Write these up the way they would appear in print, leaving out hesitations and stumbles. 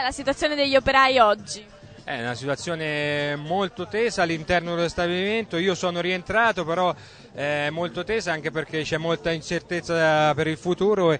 Qual è la situazione degli operai oggi? È una situazione molto tesa all'interno dello stabilimento. Io sono rientrato, però è molto tesa anche perché c'è molta incertezza per il futuro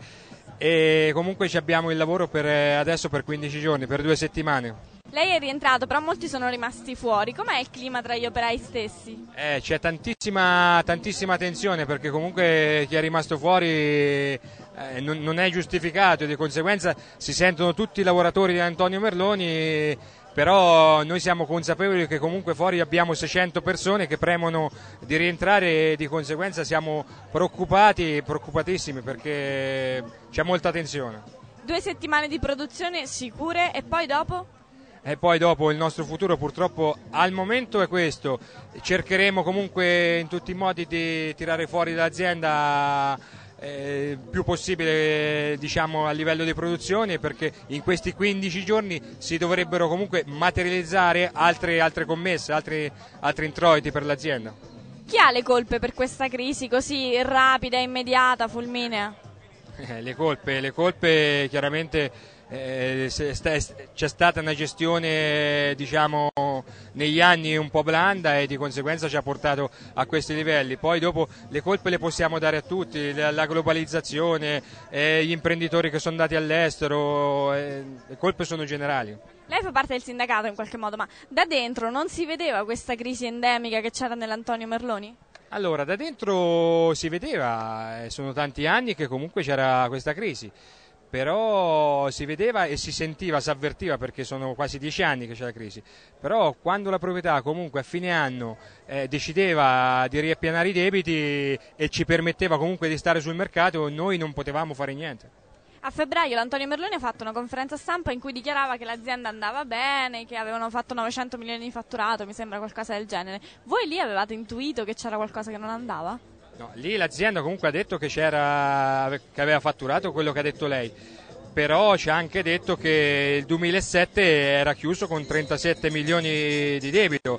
e comunque abbiamo il lavoro adesso per 15 giorni, per 2 settimane. Lei è rientrato, però molti sono rimasti fuori. Com'è il clima tra gli operai stessi? C'è tantissima tensione perché comunque chi è rimasto fuori non è giustificato, di conseguenza si sentono tutti i lavoratori di Antonio Merloni, però noi siamo consapevoli che comunque fuori abbiamo 600 persone che premono di rientrare e di conseguenza siamo preoccupatissimi perché c'è molta tensione. 2 settimane di produzione sicure e poi dopo? E poi dopo il nostro futuro purtroppo al momento è questo, cercheremo comunque in tutti i modi di tirare fuori dall'azienda più possibile, diciamo, a livello di produzione, perché in questi 15 giorni si dovrebbero comunque materializzare altre commesse, altri introiti per l'azienda. Chi ha le colpe per questa crisi così rapida, immediata, fulminea? Le colpe chiaramente c'è stata una gestione, diciamo, negli anni un po' blanda e di conseguenza ci ha portato a questi livelli. Poi dopo le colpe le possiamo dare a tutti, la globalizzazione, gli imprenditori che sono andati all'estero, le colpe sono generali. Lei fa parte del sindacato in qualche modo, ma da dentro non si vedeva questa crisi endemica che c'era nell'Antonio Merloni? Allora, da dentro si vedeva, sono tanti anni che comunque c'era questa crisi, però si vedeva e si sentiva, si avvertiva perché sono quasi 10 anni che c'è la crisi, però quando la proprietà comunque a fine anno decideva di riappianare i debiti e ci permetteva comunque di stare sul mercato, noi non potevamo fare niente. A febbraio l'Antonio Merloni ha fatto una conferenza stampa in cui dichiarava che l'azienda andava bene, che avevano fatto 900 milioni di fatturato, mi sembra qualcosa del genere. Voi lì avevate intuito che c'era qualcosa che non andava? No, lì l'azienda comunque ha detto che aveva fatturato quello che ha detto lei, però ci ha anche detto che il 2007 era chiuso con 37 milioni di debito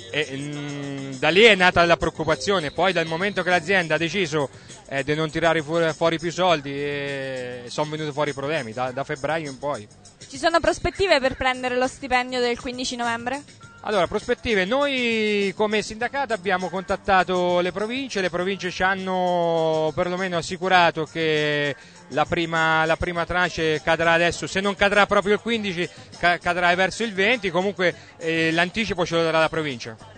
e da lì è nata la preoccupazione. Poi dal momento che l'azienda ha deciso di non tirare fuori più soldi sono venuti fuori i problemi da febbraio in poi. Ci sono prospettive per prendere lo stipendio del 15 novembre? Allora, prospettive, noi come sindacato abbiamo contattato le province ci hanno perlomeno assicurato che la prima tranche cadrà adesso, se non cadrà proprio il 15 cadrà verso il 20, comunque l'anticipo ce lo darà la provincia.